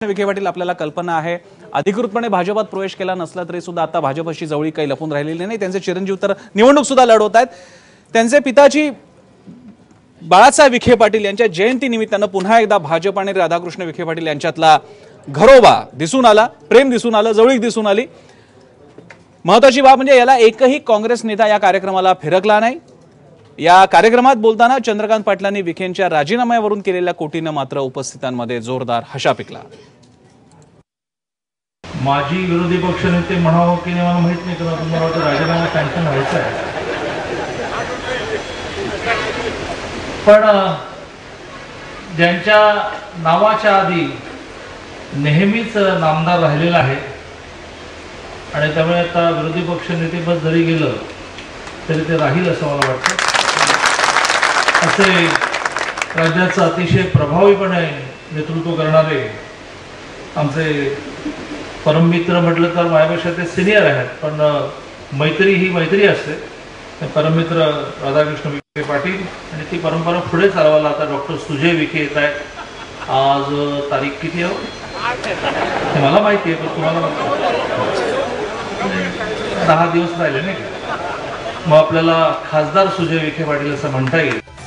विखे पाटील आपल्याला कल्पना आहे अधिकृतपणे भाजपात प्रवेश केला नसला तरी सुद्धा आता भाजपशी जवळी काही लपून राहिलेली नाही। त्यांचे चिरंजीव तर निवडणूक सुद्धा लढवत आहेत। त्यांचे पिताजी बाळासाहेब विखे पाटील यांच्या जयंती निमित्तानं पुन्हा एकदा भाजप आणि राधाकृष्ण विखे पाटील यांच्यातला घरोबा दिसून आला, प्रेम दिसून आलं, जवळीक दिसून आली। महत्त्वाची बाब म्हणजे याला एकही काँग्रेस नेता या कार्यक्रमाला फिरकला नाही। या कार्यक्रमात बोलताना चंद्रकांत पाटलांनी विखेंच्या राजीनाम्यावरून केलेल्या कोटीनं मात्र उपस्थितांमध्ये जोरदार हशा पिकला। माजी विरोधी पक्षनेते म्हणावं की नाही मला माहित नाही, कारण तुम्हाला राजीनामा सँक्शन व्हायचा आहे, पण ज्यांच्या नावाच्या आधी नेहमीच नामदार राहिलेला आहे आणि त्यामुळे आता विरोधी पक्षनेतेपद जरी गेलं तरी ते राहील असं मला वाटतं। असे राज्याचं अतिशय प्रभावीपणे नेतृत्व करणारे आमचे परममित्र म्हटलं तर माझ्यापेक्षा ते सिनियर आहेत, पण मैत्री ही मैत्री असते। परममित्र राधाकृष्ण विखे पाटील आणि ती परंपरा पुढे चालवायला आता डॉक्टर सुजय विखे येत आहेत। आज तारीख किती आहे मला माहिती आहे, पण तुम्हाला 10 दिवस राहिले नाही, मग आपल्याला खासदार सुजय विखे पाटील असं म्हणता येईल।